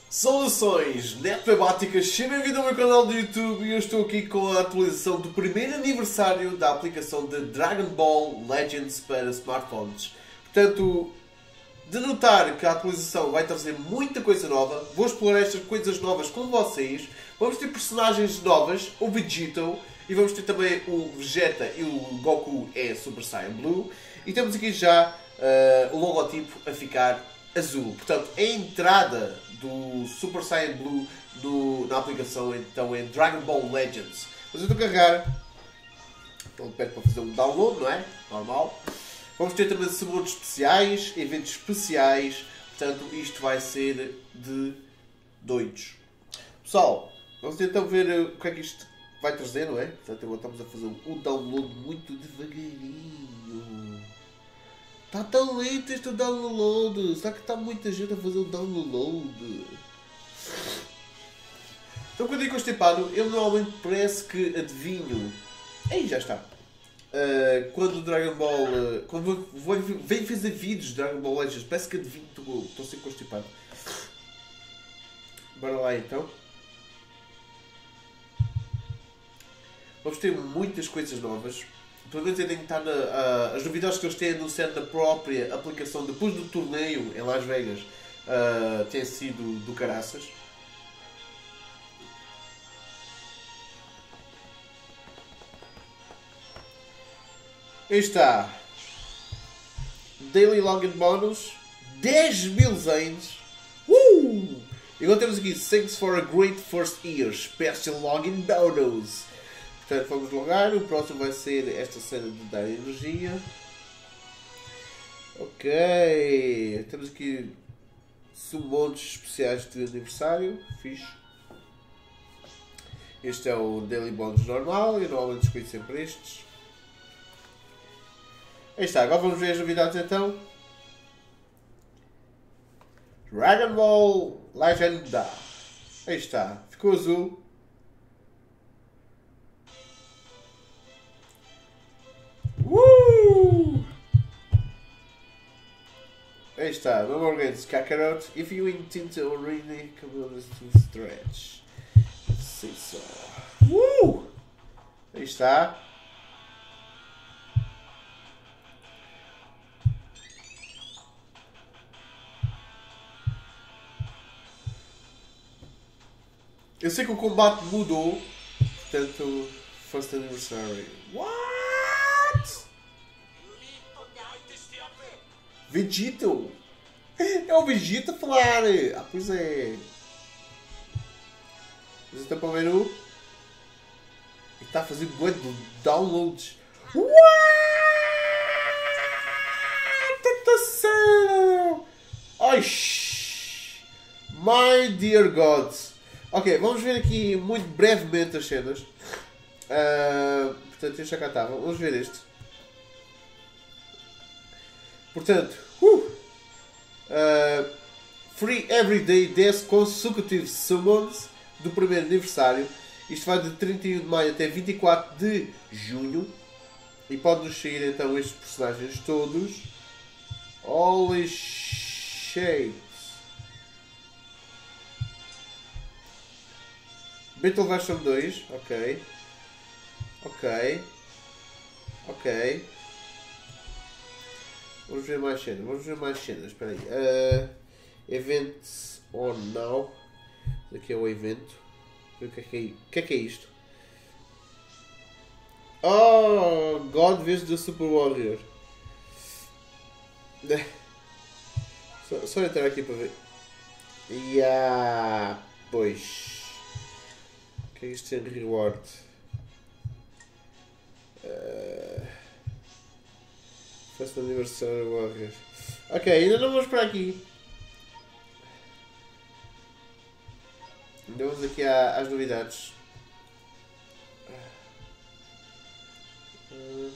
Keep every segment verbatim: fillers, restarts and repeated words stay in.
Saudações netwebáticas, sejam bem-vindos ao meu canal do YouTube e eu estou aqui com a atualização do primeiro aniversário da aplicação de Dragon Ball Legends para smartphones. Portanto, de notar que a atualização vai trazer muita coisa nova, vou explorar estas coisas novas com vocês, vamos ter personagens novas, o Vegito, e vamos ter também o Vegeta e o Goku é Super Saiyan Blue, e temos aqui já uh, o logotipo a ficar azul. Portanto, a entrada do Super Saiyan Blue do, na aplicação então é Dragon Ball Legends. Mas eu estou a carregar, então pede para fazer um download, não é? Normal. Vamos ter também sabores especiais, eventos especiais, portanto isto vai ser de doidos. Pessoal, vamos então ver o que é que isto vai trazer, não é? Portanto, agora estamos a fazer um download muito devagarinho. Está tão lento este download. Será que está muita gente a fazer o download? Então quando digo constipado, eu normalmente parece que adivinho. Aí já está. Uh, quando o Dragon Ball. Uh, quando vou, vou, vem fazer vídeos de Dragon Ball Legends, parece que adivinho que estou a ser constipado. Bora lá então. Vamos ter muitas coisas novas. Pelo menos ainda está na, uh, as novidades que eles têm anunciado na própria aplicação depois do torneio em Las Vegas uh, têm sido do caraças. Aí está. Daily Login Bonus. dez mil zens. Uh! E agora temos aqui Thanks for a great first year. Special Login Bonus. Portanto, vamos logar. O próximo vai ser esta cena de dar energia. Ok. Temos aqui summons especiais de aniversário. Fixe. Este é o Daily Bonus normal. Eu normalmente escolho sempre estes. Aí está. Agora vamos ver as novidades então. Dragon Ball Legend. Aí está. Ficou azul. Uh! Aí está, no more games, Kakarot. If you intend to really come on to stretch. Sei só. Uh! Aí está. Eu sei que o combate mudou, portanto, first anniversary. What? Vegito! É o Vegeta falar! Ah, pois é! Você está para o menu e está a fazer bué de downloads. What? Tentação! Ai! My dear God! Ok, vamos ver aqui muito brevemente as cenas. Uh, portanto, este já cá estava. Vamos ver este. Portanto, uh, uh, Free Everyday dez Consecutive Summons do primeiro aniversário. Isto vai de trinta e um de maio até vinte e quatro de junho. E pode-nos sair então estes personagens todos. Holy shit! Battle Version dois, ok. Ok. Ok. Vamos ver mais cenas, vamos ver mais cenas, espera aí. Uh, events or now. Aqui é o evento. O que é que é, o que é, que é isto? Oh, God vs the Super Warrior. Só, só entrar aqui para ver. Yeah, pois. O que é isto em reward? Uh, First Anniversary Warrior. Ok, ainda não vamos para aqui. Ainda vamos aqui à, às novidades. Uh,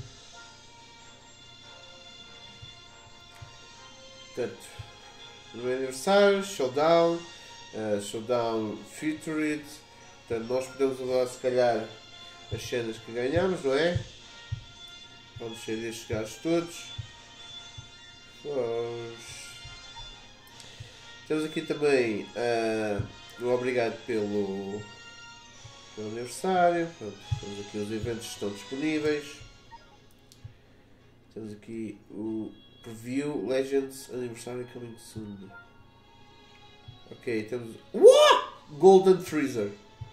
portanto, no aniversário, Showdown, uh, Showdown Featured. Portanto, nós podemos usar se calhar as cenas que ganhamos, não é? Vamos ser estes gajos todos. Vamos. Temos aqui também uh, o obrigado pelo, pelo aniversário. Pronto, temos aqui os eventos que estão disponíveis. Temos aqui o Preview Legends Aniversário Coming Soon. Ok, temos. What? Golden Freezer.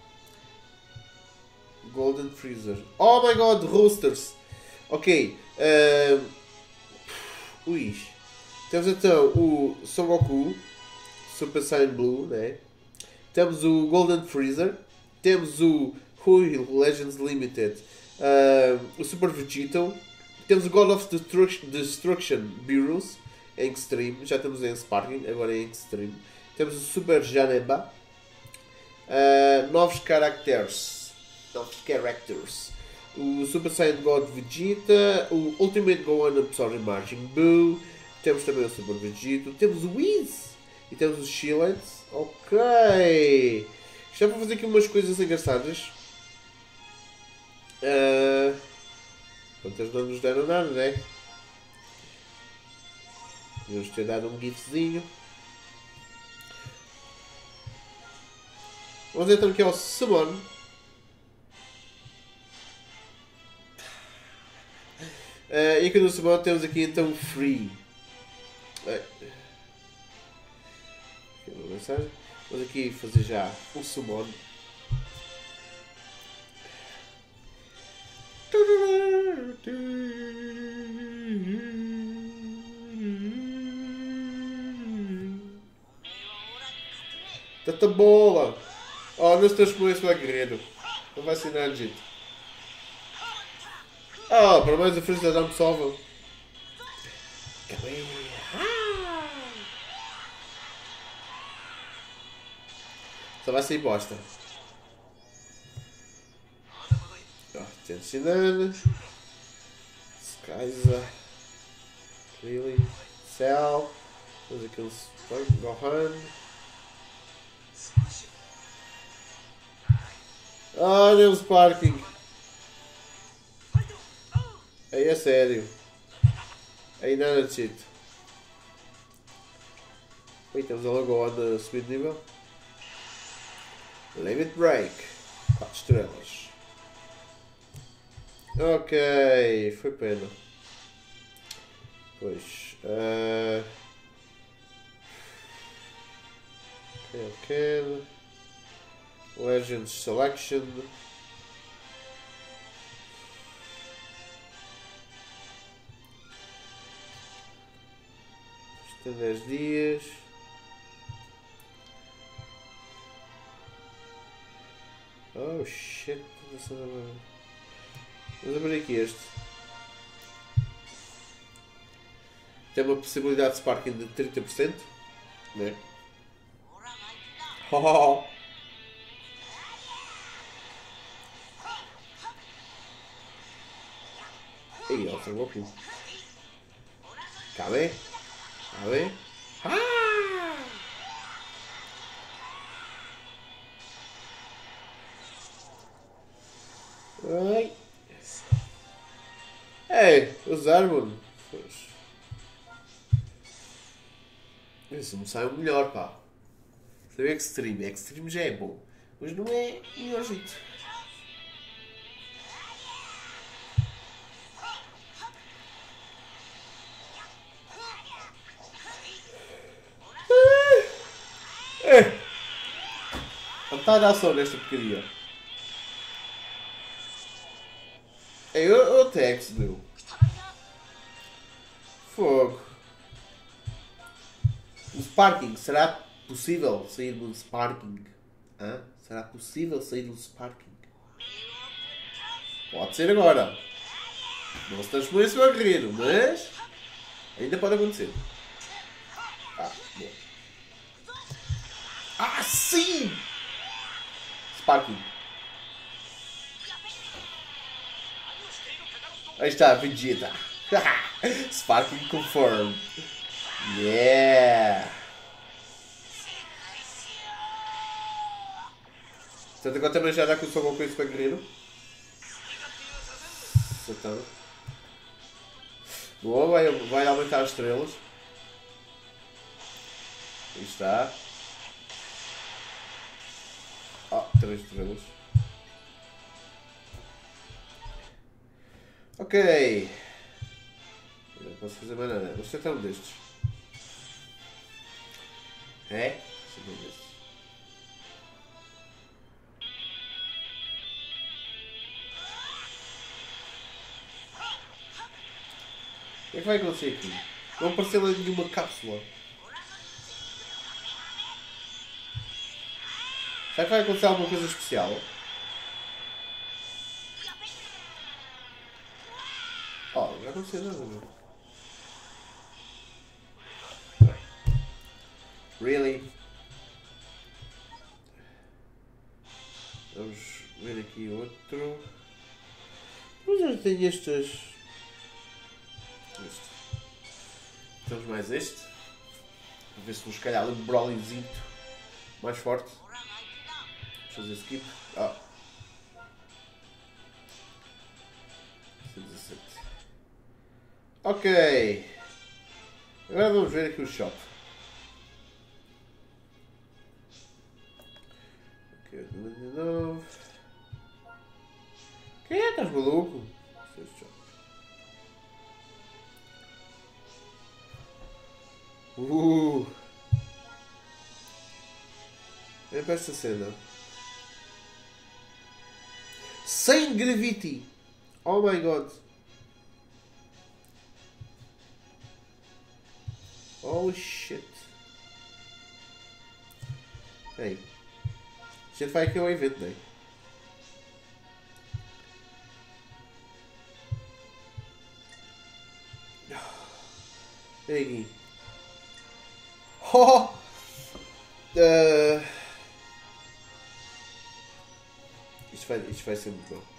Golden Freezer. Oh my god, Roasters. Ok. Uh, ui. Temos então o Son Goku. Super Saiyan Blue, né? Temos o Golden Freezer. Temos o Who Legends Limited. Uh, o Super Vegito. Temos o God of Destruction, Destruction Beerus em Extreme. Já temos em Sparking, agora em Extreme. Temos o Super Janemba. Uh, novos caracteres. Novos characters. O Super Saiyan God Vegeta. O Ultimate Gohan Absorbing Margin Buu. Temos também o Super Vegito. Temos o Whis. E temos os Shillets. Ok. Já vou fazer aqui umas coisas engraçadas. Uh, quantas não nos deram nada, né? Vamos ter dado um gifzinho. Vamos então aqui ao Summon. Uh, e aqui no Summon temos aqui então o Free. Uh, uma mensagem. Vamos aqui fazer já o Summon. Tanta bola! Oh, não se transformou isso para guerreiro. Não vai ser nada, gente. Ah, para mais a Freeza dá-me salva. Só vai sair bosta. Oh, Tenshinhan. Skyza. Really. Cell. Temos aqui um Gohan. Ah, não, Sparking. Aí é sério. Aí nada de cheat. Oi, temos a Gohan a subir de nível. Limit Break. quatro estrelas. Ok, foi pena. Pois. Uh... Ok, ok. Legends Selection. Isto tem dez dias. Oh shit. Vamos abrir aqui este. Tem uma possibilidade de sparking de trinta por cento. Né? Oh. Ei, ó, Son Goku. Cabe? Cabe? Ah! Ai. Ei, usar, mano. Isso me sai o melhor, pá. Sabe Extreme? Extreme já é bom. Mas não é o melhor jeito. Não está a dar só nesta porcaria. É o Tex, meu. Fogo. O Sparking. Será possível sair de um Sparking? Hã? Será possível sair de um Sparking? Pode ser agora. Não se transformou em seu guerreiro, mas ainda pode acontecer. Ah, bom. Ah, sim! Sparking. Aí está, Vegeta. Sparking confirmed. Yeah! Portanto, agora também já dá com o Son Goku para guerreiro. Satana. Boa, vai, vai aumentar as estrelas. Aí está. Ah, três estrelas. Ok. Não posso fazer mais nada. Vou aceitar um destes. É? Aceitar um destes. O que é que vai acontecer aqui? Não apareceu lá nenhuma cápsula. Será que vai acontecer alguma coisa especial? Oh, não vai acontecer nada, meu. Really? Vamos ver aqui outro. Mas eu tenho estas. Este. Temos mais este. Vamos ver se nos calhar um Brolyzinho mais forte. Vamos fazer skip. Ah. cento e dezassete. Ok. Agora vamos ver aqui o shop. Ok, nove. Quem é? Estás maluco? Uh! É para esta cena. Sem gravity! Oh my god! Oh shit! Ei, a gente vai aqui ao evento, não é? Ei aqui. Oh! Uh... Isto, vai, isto vai ser muito bom.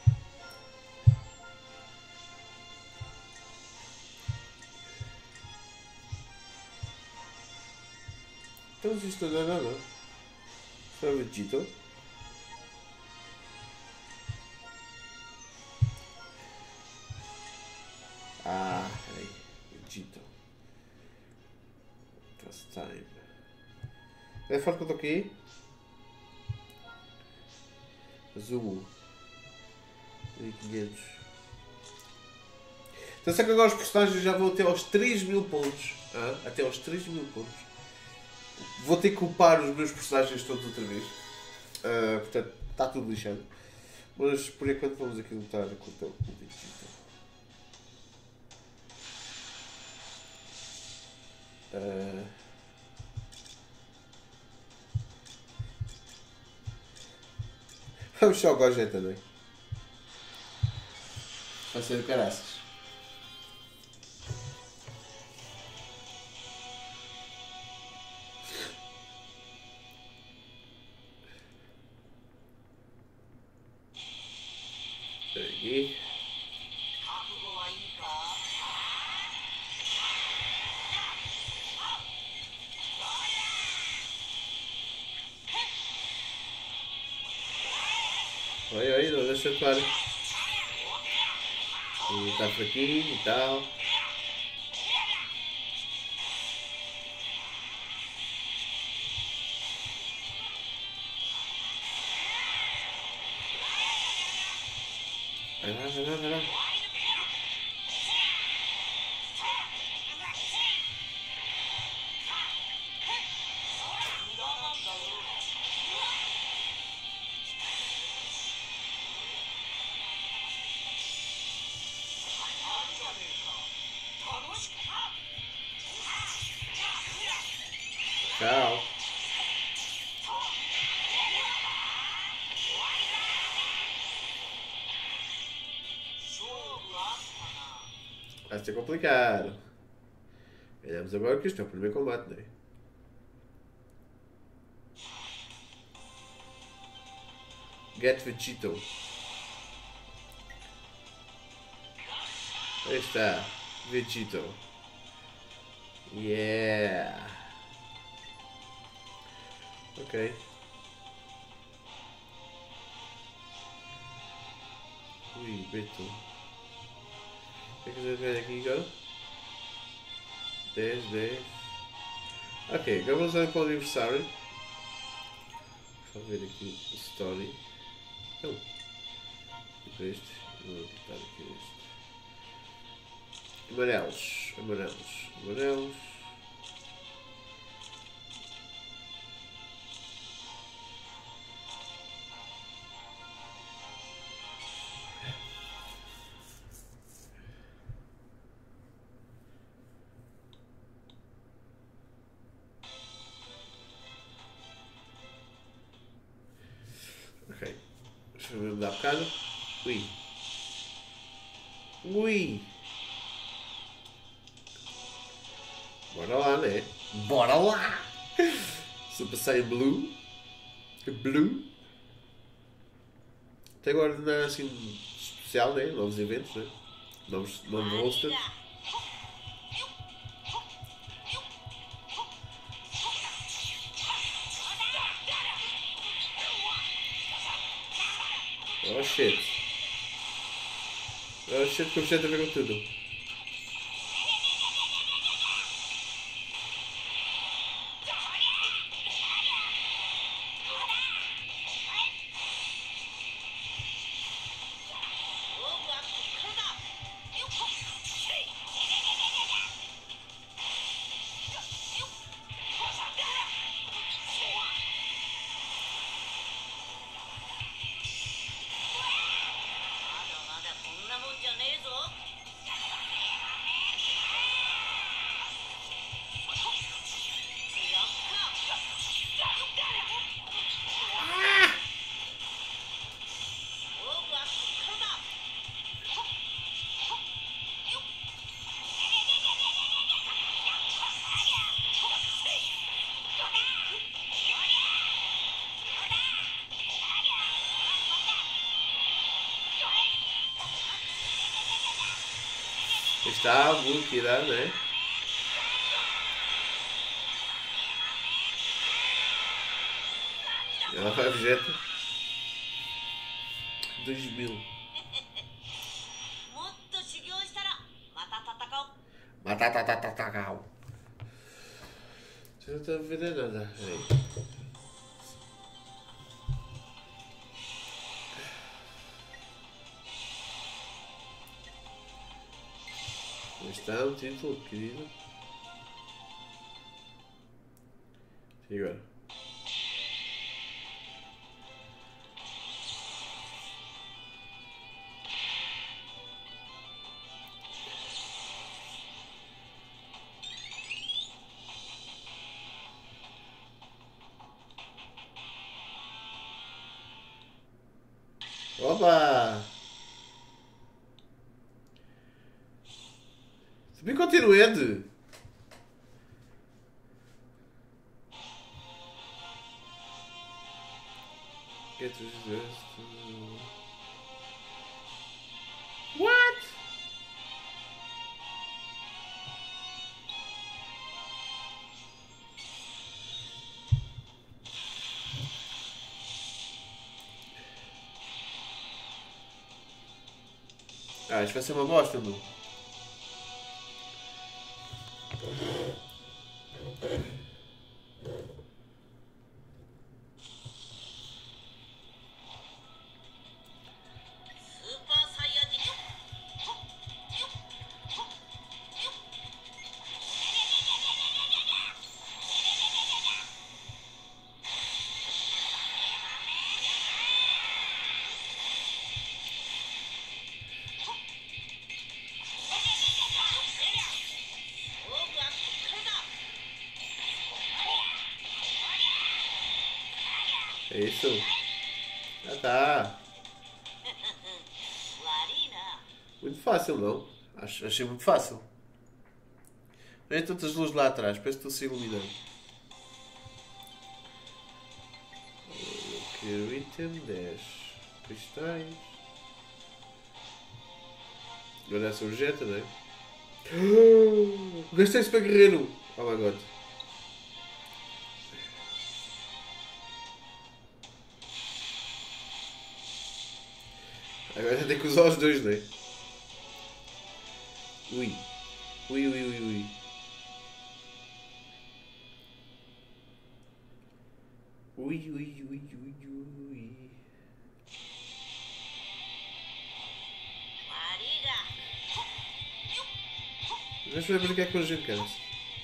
Então isto não é nada. Isto é o Vegito. Ah, peraí. Vegito. First time. É forte quanto aqui? Azul. mil e quinhentos. Então sei que agora os personagens já vão até aos três mil pontos. Ah, até aos três mil pontos. Vou ter que upar os meus personagens todos outra vez. Uh, portanto, está tudo lixado. Mas por enquanto vamos aqui lutar contra o Vegeta. Uh... Vamos só o Gogeta também. Vai ser do caraças. Aqui. Oi, oi, não deixa eu parar. E está fraquinho e tal. Vai lá, vai lá, vai lá. Tchau. Vai ser complicado. Olhamos agora que isto é o primeiro combate, não é? Get Vegito. Aí está. Vegito. Yeah. Ok. Ui, Beto. O que é que você faz aqui agora? dez, dez. Ok, agora vamos olhar para o aniversário. Deixa eu ver aqui o story. Não. Para este. Vou botar aqui este. Amarelos. Amarelos. Amarelos. Ok. Deixa eu ver mudar um bocado. Ui. Ui. Bora lá, né? Bora lá! Super Saiyan Blue. Blue. Até agora não é assim especial, né? Novos eventos, né? Novos, novos rosters. Oh shit. Oh shit, que eu já a ver com tudo. Está muito irado, né? Ela vai Vegeta. dois mil. Matatatatacau. Você não está vendo nada. Aí. Está o título, querido. E agora? Opa! Também continuando. Get resist. What? Ah, isto vai ser uma bosta, meu. É isso? Ah, tá. Muito fácil, não? Acho, achei muito fácil. Tem tantas luzes lá atrás, parece que estou a se iluminar. Eu quero item dez. Cristais. Agora essa urgente, não é? Gastei-se para guerreiro! Oh my god. Agora tem que usar os dois, não é? Ui. Ui, ui, ui, ui. Ui, ui, ui, ui, ui. Deixa eu ver o que é que a gente cansa.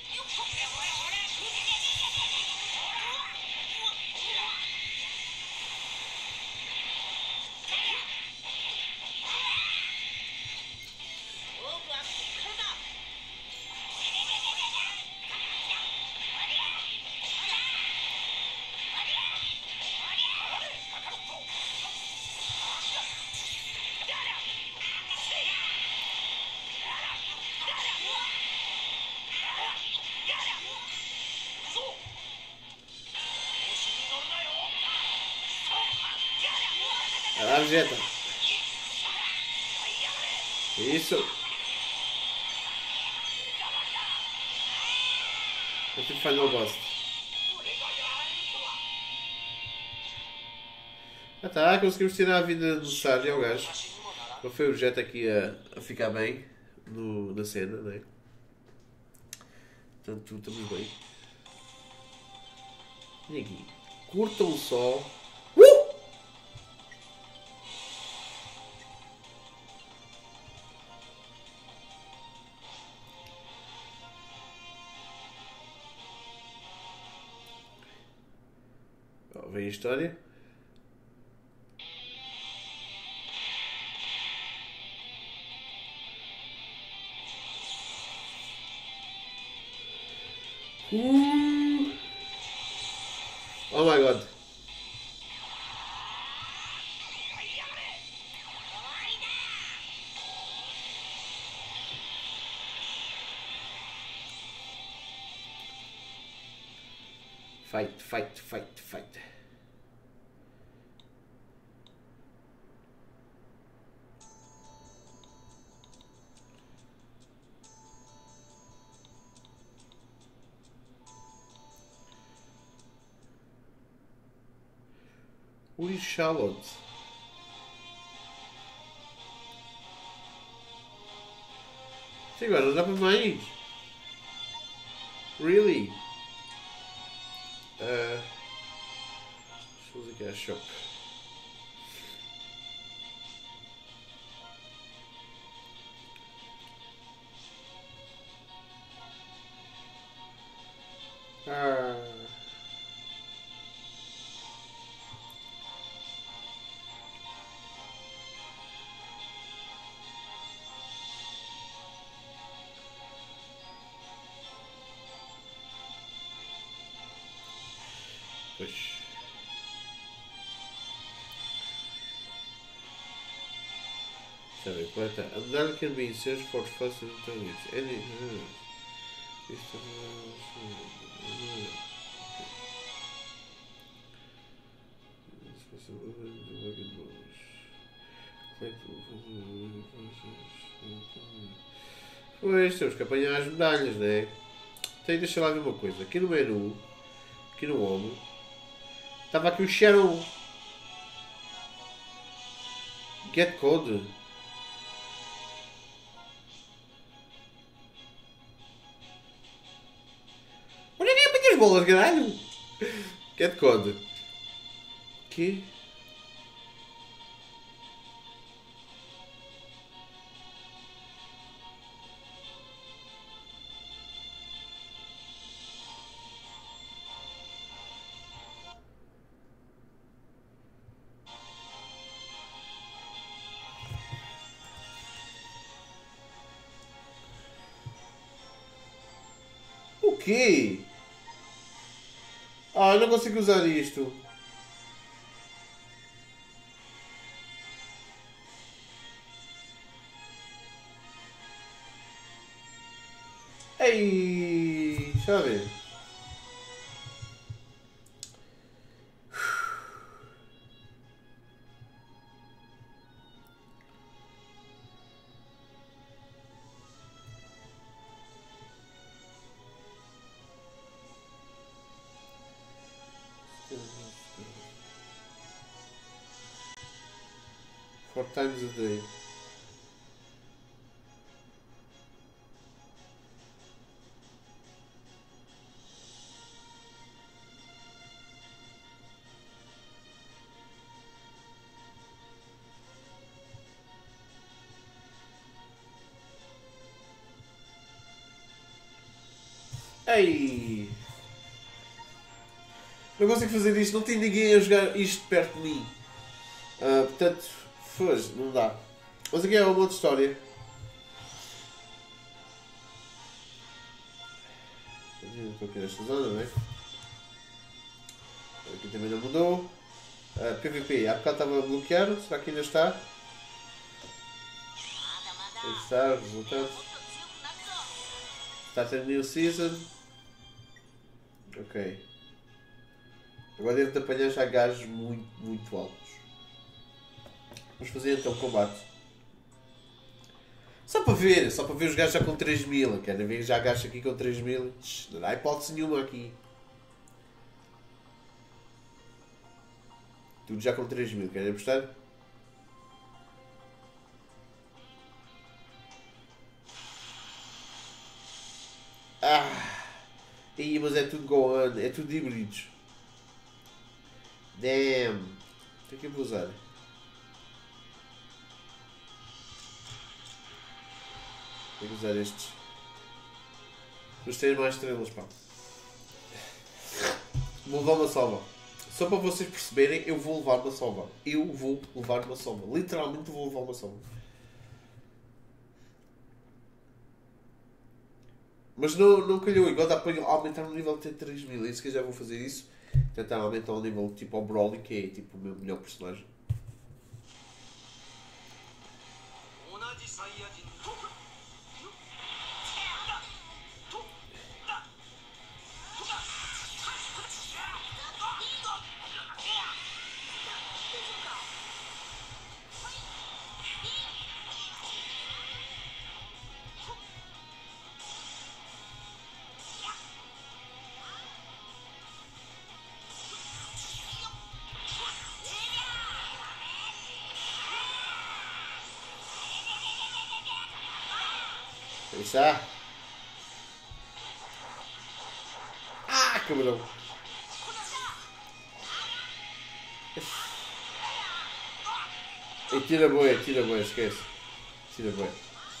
Ah, Vegeta. Isso. Eu tenho que falhar o boss. Ah tá, conseguimos tirar a vida necessária ao gajo. Não foi o Vegeta aqui a, a ficar bem no, na cena, não é? Portanto, estamos bem. E aqui. Curtam só. Uh! Oh, vem a história. Uh! Oh my god. Fight, fight, fight, fight. Ui, Charlotte. Sim, agora não dá para mais. Really? Uh, deixa eu fazer aqui a shop. Ah. Pois. Sabe, planta. Another can be searched for faster targets. Any. Pois, temos que apanhar as medalhas, né? Então, deixa lá ver uma coisa. Aqui no menu, aqui no home, estava aqui o Shadow. Get code. Onde é que apanha as bolas, caralho? Get code. Que? O quê? Ah, eu não consigo usar isto. Ei, deixa eu ver. Four times a day. Ai! Não consigo fazer isto, não tem ninguém a jogar isto perto de mim. Uh, portanto, foge, não dá. Mas aqui é uma outra história. Estou aqui nesta zona, não é? Aqui também não mudou. Uh, P V P, há bocado estava bloqueado, será que ainda está? Aí está, resultado. Está a ter new season. Ok. Agora devo de apanhar já gajos muito, muito altos. Vamos fazer então combate. Só para ver, só para ver os gajos já com três mil. Querem ver já gajos aqui com três mil? Não há hipótese nenhuma aqui. Tudo já com três mil. Querem apostar? Ah! Ih, mas é tudo Gohan, é tudo híbridos. Damn! O que é que eu vou usar? Tenho que usar estes. Mas ter mais estrelas, pá. Vou levar uma sova. Só para vocês perceberem, eu vou levar uma sova. Eu vou levar uma sova. Literalmente vou levar uma sova. Mas não, não calhou. Igual dá para aumentar o nível até três mil. E se calhar vou fazer isso. Tentar aumentar o nível tipo ao Broly, que é tipo o meu melhor personagem. Pensar. Ah, cabrão. E tira boa, tira boa, esquece. Tira boa.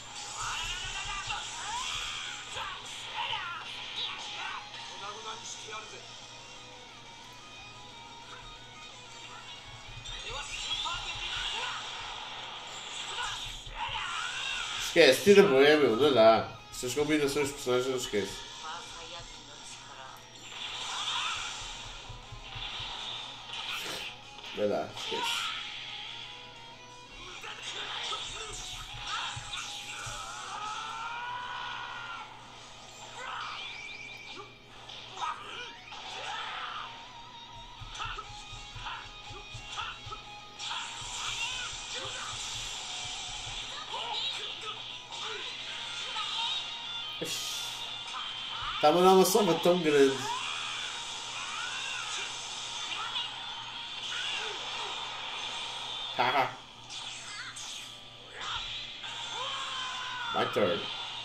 Esquece, tira boa, meu, não dá. Estas combinações de personagens não esquece. Não dá, esquece. Está a mandar uma soma tão grande. Haha. My turn.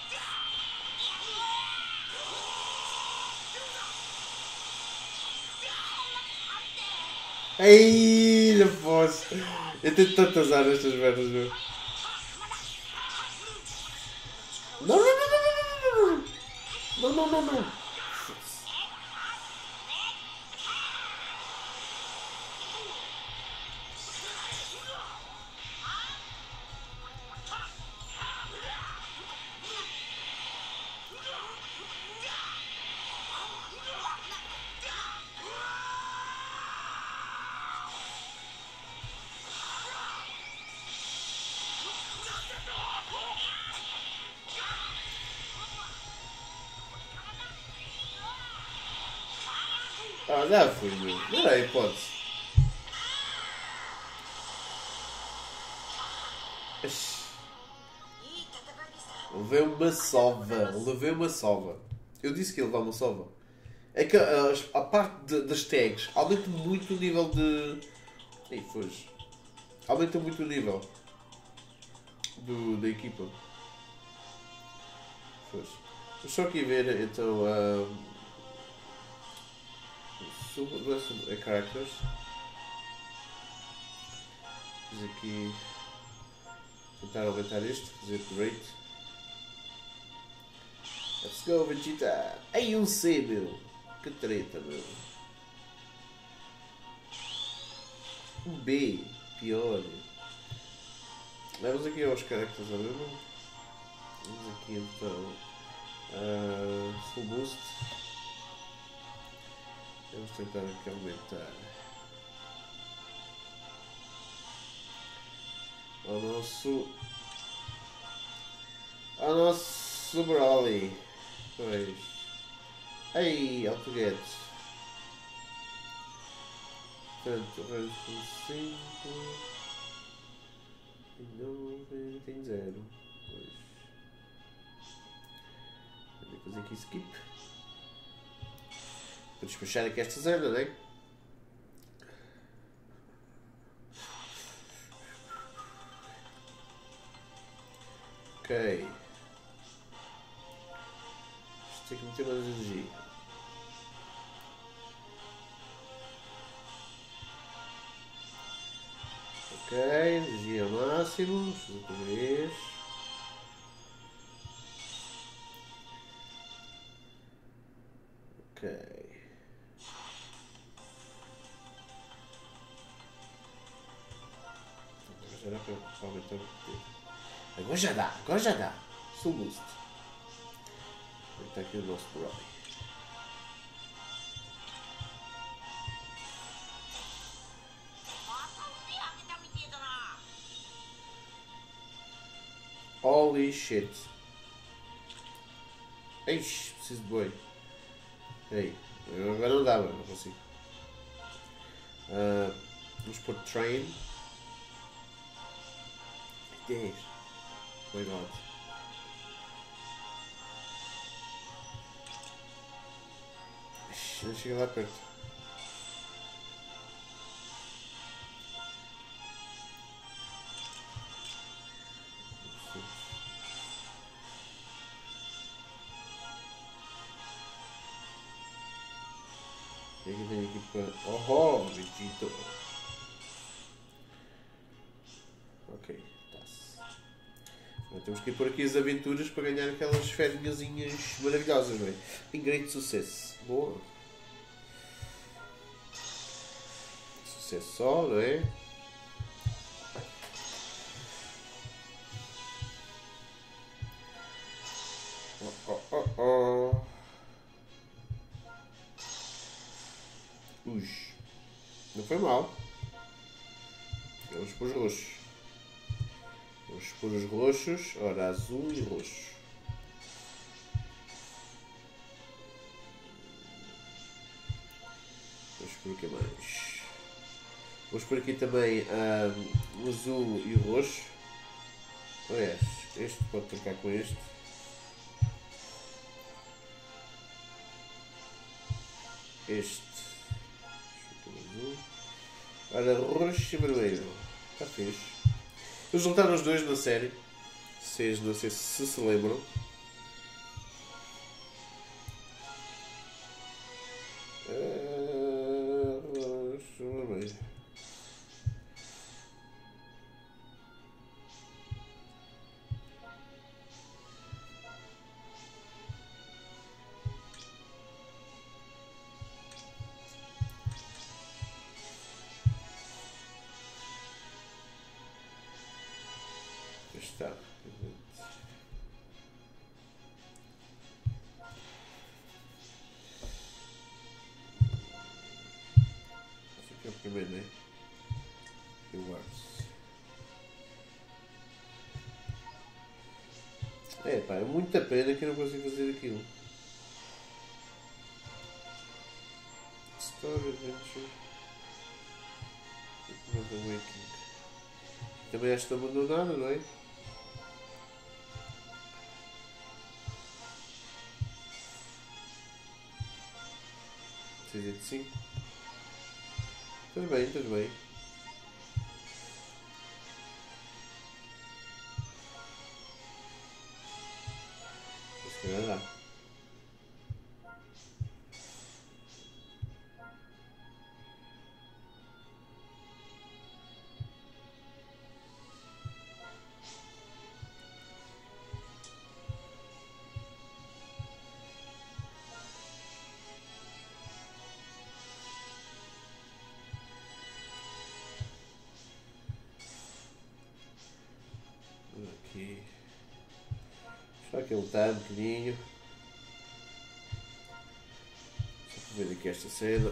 Ai, não posso. Eu tenho tanto azar nestas merdas, meu. Não, não, não, não, não, não. Não, não, não, não. Ah, já fui, meu. Não era hipótese. Levei uma sova. Levei uma sova. Eu disse que ia levar uma sova. É que a, a parte de, das tags aumenta muito o nível de... Ei, foge. Aumenta muito o nível do, da equipa. Foge. Vou só aqui ver, então... Um... Super, não é, super, é characters. Fiz aqui. Tentar aumentar este, fazer upgrade. Let's go, Vegeta. Ei, um C, meu. Que treta, meu. Um B. Pior. Vamos aqui aos characters, a ver? Vamos aqui então. Uh, full boost. Vamos tentar aqui aumentar. O nosso. O nosso Broly. Pois. Ei, Altoguete. Portanto, vamos com cinco. E não tem zero. Pois. Vou fazer aqui skip. Para despachar aqui esta zona, não é? Ok. Isto tem que meter mais energia. Ok, energia ao máximo. Vamos fazer outra vez. Ok. Agora para aumentar o poder. Agora já dá, agora já dá. Full boost. Está aqui o nosso Broly. Holy shit. Eixe, preciso de boi. Ei, agora não dá, não consigo. Uh, vamos pôr train. dez. Oh my god. Eixe, não chega lá perto. E aqui tem aqui para... Oh, oh, Vegito. Ok, tá-se. Agora temos que ir por aqui as aventuras para ganhar aquelas ferinhazinhas maravilhosas, não é? Em grande sucesso. Boa. Sucesso só, não é? Oh, oh, oh, oh. Ux. Não foi mal. Vamos pôr os roxos. Vamos pôr os roxos. Ora, azul e roxo. Vamos pôr o que mais? Vamos pôr aqui também um, o azul e o roxo. Aliás, este pode trocar com este. Este. Ora, roxo e vermelho. Está fixe. Eles juntaram os dois na série. Vocês não sei se se lembram. Uh, roxo e vermelho. Está. Esse aqui é o primeiro, né? Eu acho. É pá, é muita pena que eu não consigo fazer aquilo. Story Adventure. Awakening. Também acho que está abandonado, não é? seis de cinco. Tudo bem, tudo bem. Se calhar dá. Só que ele está um bocadinho. Só para ver aqui esta cena.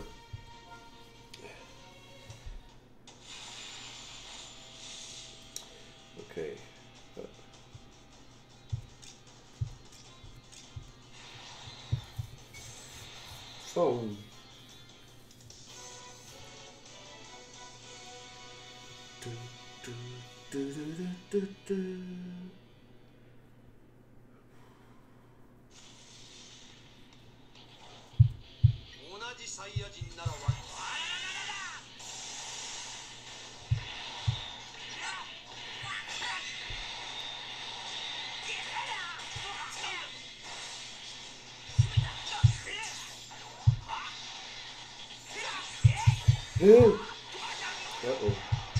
Ok. Só um. Uh oh.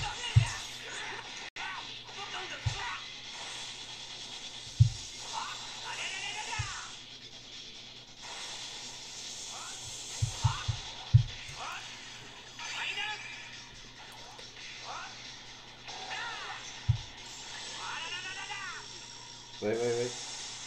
Vai, vai, vai.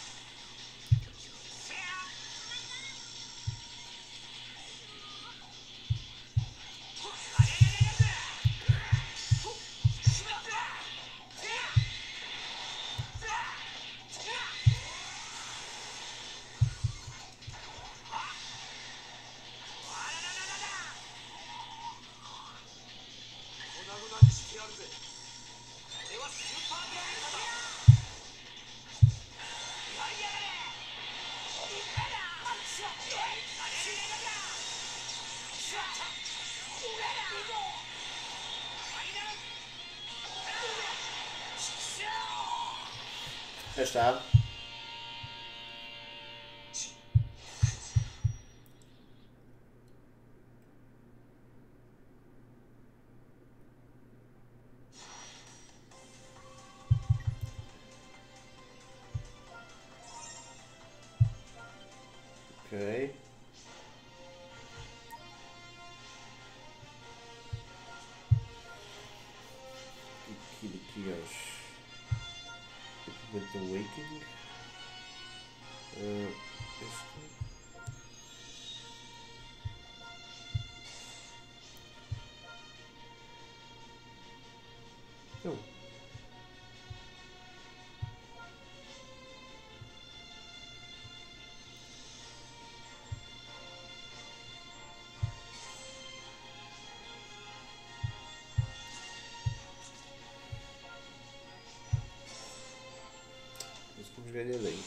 Já está. Ok. Aqui daqui aos Equipment Awakening. Uh, este. Não. Mas vamos ganhar bem.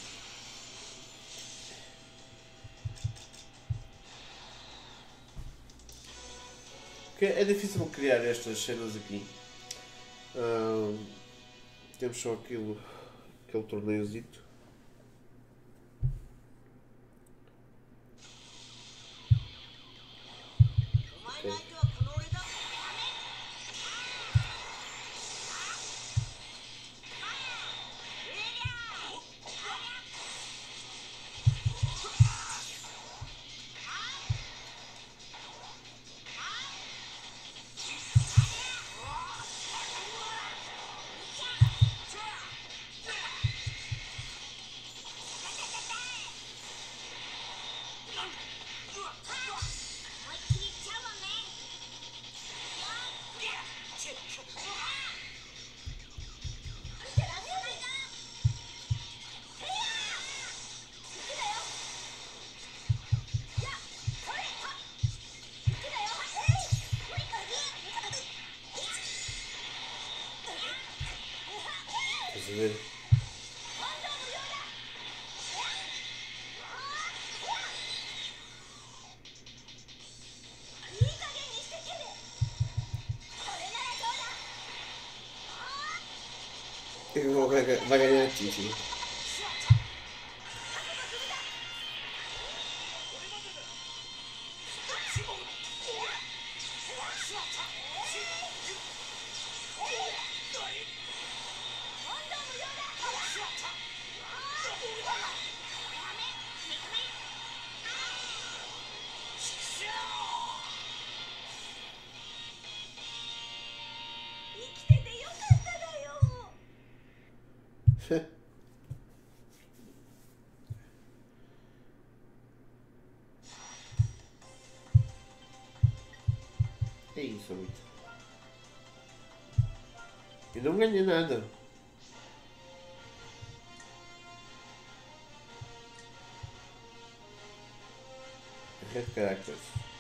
Porque é difícil criar estas cenas aqui. Uh, temos só aquilo, aquele torneiozito. Okay. Estás a ver? Vai ganhar a Titi. E não ganhei nada. Red characters.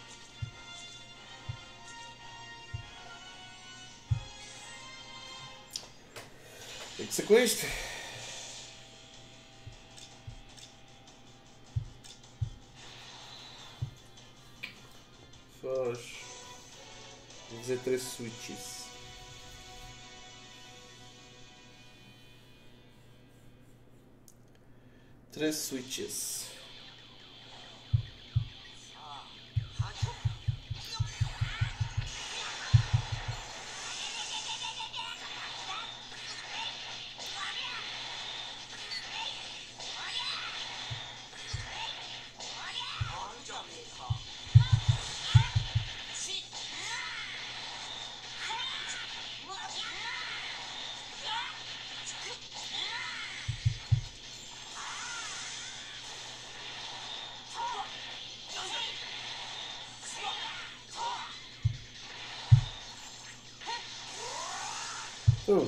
Tem que ser com isto. Faz. Vou fazer três switches. Três switches. Oh.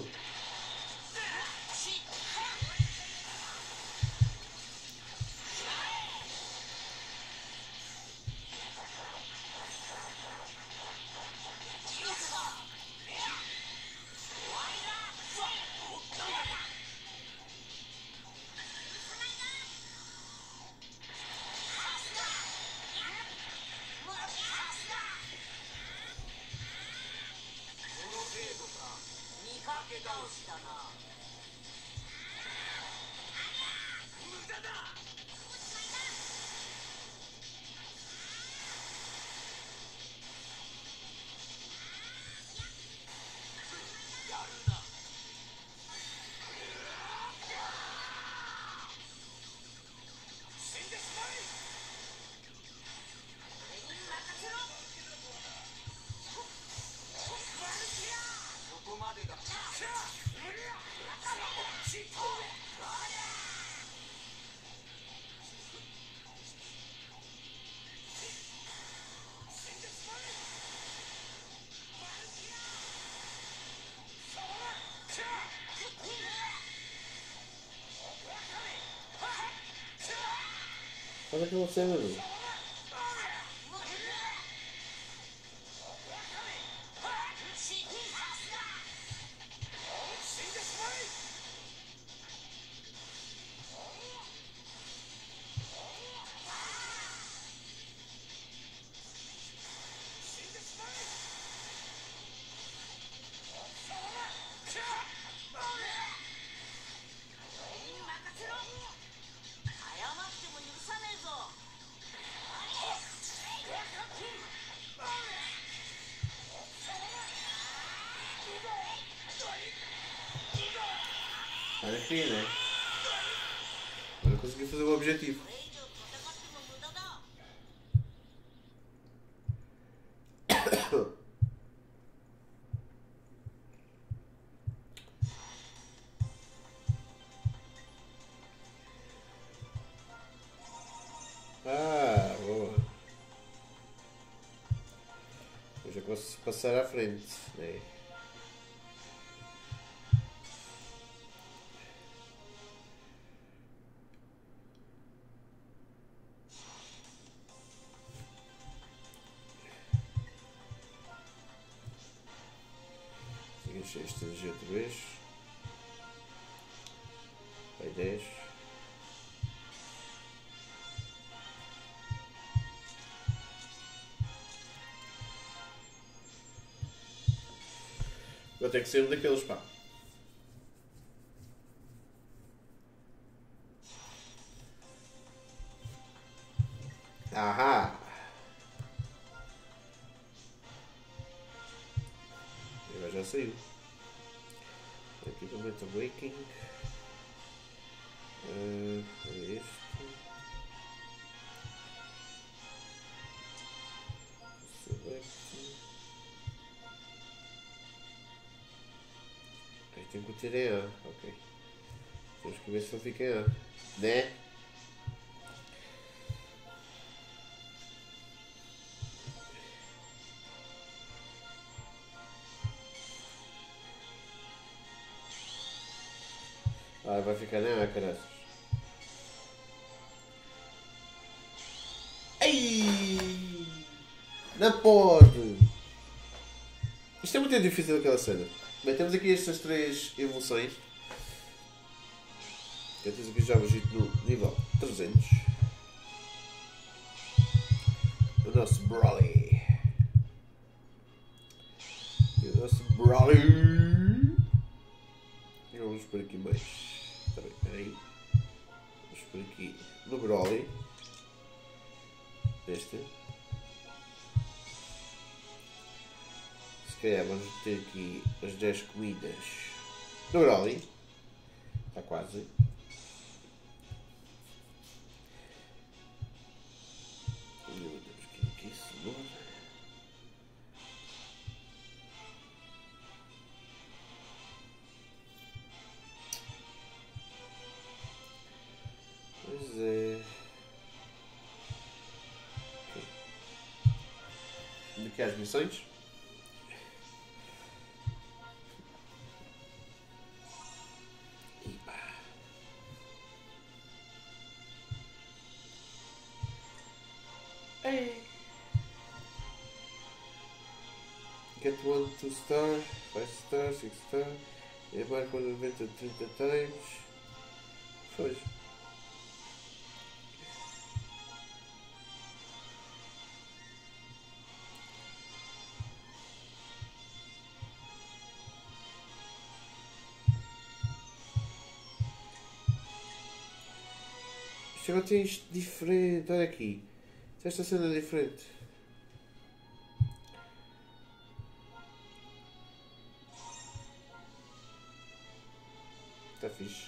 Olha que você, meu amigo. Olha aqui, né? Agora consegui fazer o objetivo. Ah, boa. Eu já posso passar à frente, né? Encher esta energia outra vez. Vai dez. Vou ter que ser um daqueles, pá. Ahá! Agora já saiu. Equipamento Awakening. Uh, é este. Select. Aí tem que o ter em A. Ok. Temos que ver se ele fica em A. Né? Ah, vai ficar, não, caralho. Ai! Não pode! Isto é muito difícil aquela cena. Bem, temos aqui estas três evoluções. Eu temos aqui já o Jito no nível trezentos. O nosso Broly. E o nosso Broly. E vamos por aqui mais. Está bem, peraí. Vamos por aqui no Broly. Este. Se calhar vamos ter aqui as dez comidas no Broly. Está quase. Pois é. Okay. Aqui as missões. Hey. Get one, two star, five star, six star. É marca um evento de trinta times. Foi. Isto agora tem isto diferente. Olha aqui. Esta cena é diferente. Está fixe.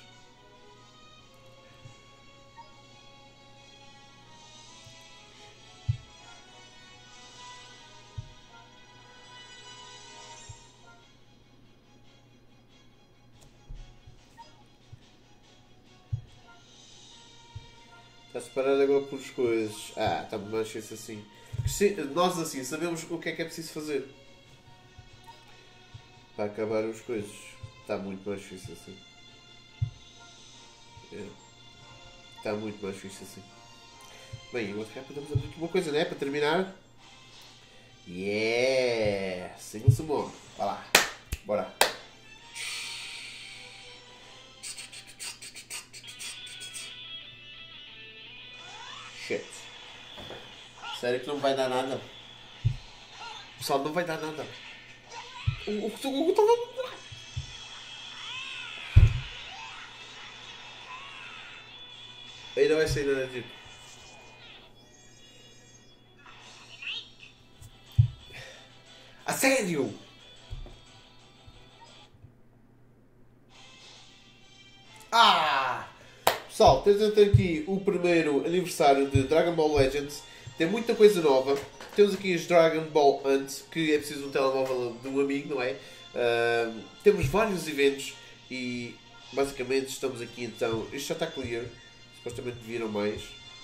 Está separado agora por as coisas. Ah, está mais difícil assim. Nós assim sabemos o que é que é preciso fazer para acabar as coisas. Está muito mais difícil assim. É. Está muito mais difícil assim. Bem, agora já podemos abrir aqui uma coisa, né? Para terminar. Yeah! Single Summon. Vai lá. Bora. Shit. Sério que não vai dar nada? Pessoal, não vai dar nada. O Goku estava... Ainda vai sair, né, tipo? A sério? Ah! Pessoal, temos então aqui o primeiro aniversário de Dragon Ball Legends. Tem muita coisa nova. Temos aqui os Dragon Ball Hunt, que é preciso um telemóvel de um amigo, não é? Uh, temos vários eventos e basicamente estamos aqui então. Isto já está clear. Supostamente viram mais.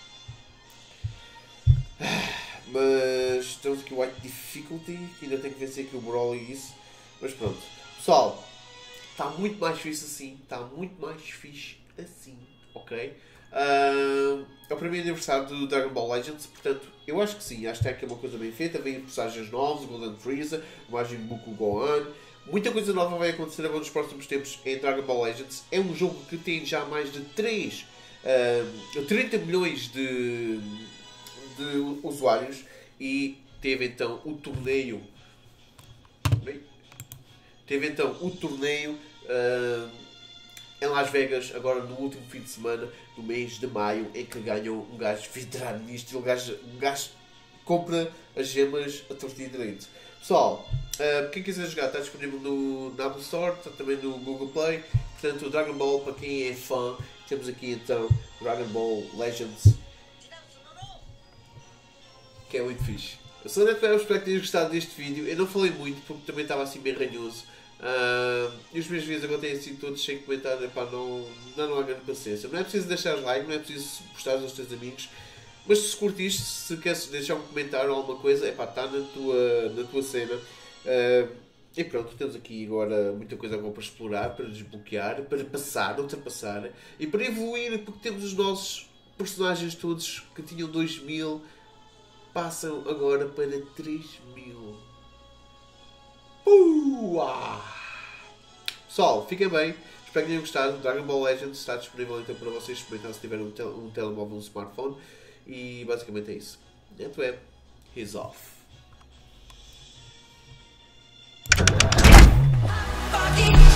Mas temos aqui o White Difficulty, que ainda tem que vencer aqui o Broly e isso. Mas pronto. Pessoal, está muito mais fixe assim. Está muito mais fixe assim. Ok? Uh, é o primeiro aniversário do Dragon Ball Legends, portanto, eu acho que sim, acho que é aqui uma coisa bem feita. Vêm personagens novos, Golden Freezer, Majin Buu Gohan. Muita coisa nova vai acontecer agora nos próximos tempos em Dragon Ball Legends. É um jogo que tem já mais de três, uh, trinta milhões de, de usuários e teve então o torneio. Teve então o torneio. Uh, em Las Vegas, agora no último fim de semana do mês de maio, em que ganhou um gajo vidrado nisto e o gajo, um gajo compra as gemas a torto e direito. Pessoal, uh, quem quiser jogar está disponível no, na Apple Store, está também no Google Play. Portanto, o Dragon Ball, para quem é fã, temos aqui então Dragon Ball Legends, que é muito fixe. Eu só espero que tenham gostado deste vídeo. Eu não falei muito porque também estava assim bem ranhoso. Uh, e os meus vídeos agora têm assim todos sem comentário. Epá, não, não, não há grande paciência. Não é preciso deixar like, não é preciso postar aos teus amigos. Mas se curtiste, se queres deixar um comentário ou alguma coisa, epá, está na tua, na tua cena. Uh, E pronto, temos aqui agora muita coisa agora para explorar, para desbloquear, para passar, ultrapassar e para evoluir, porque temos os nossos personagens todos que tinham dois mil, passam agora para três mil. Uau! Pessoal, fiquem bem. Espero que tenham gostado. Dragon Ball Legends está disponível então para vocês experimentar se tiverem um, tel um telemóvel ou um smartphone. E basicamente é isso. Dentro é He's Off. Fucking